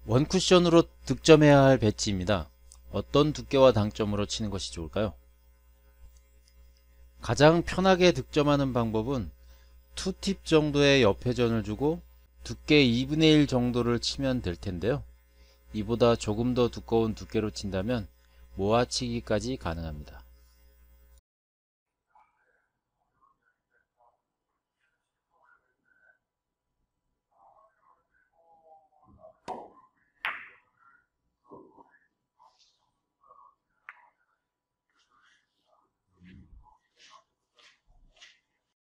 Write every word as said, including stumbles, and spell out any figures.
원쿠션으로 득점해야 할 배치입니다. 어떤 두께와 당점으로 치는 것이 좋을까요? 가장 편하게 득점하는 방법은 투 팁 정도의 옆회전을 주고 두께 이분의 일 정도를 치면 될 텐데요. 이보다 조금 더 두꺼운 두께로 친다면 모아치기까지 가능합니다.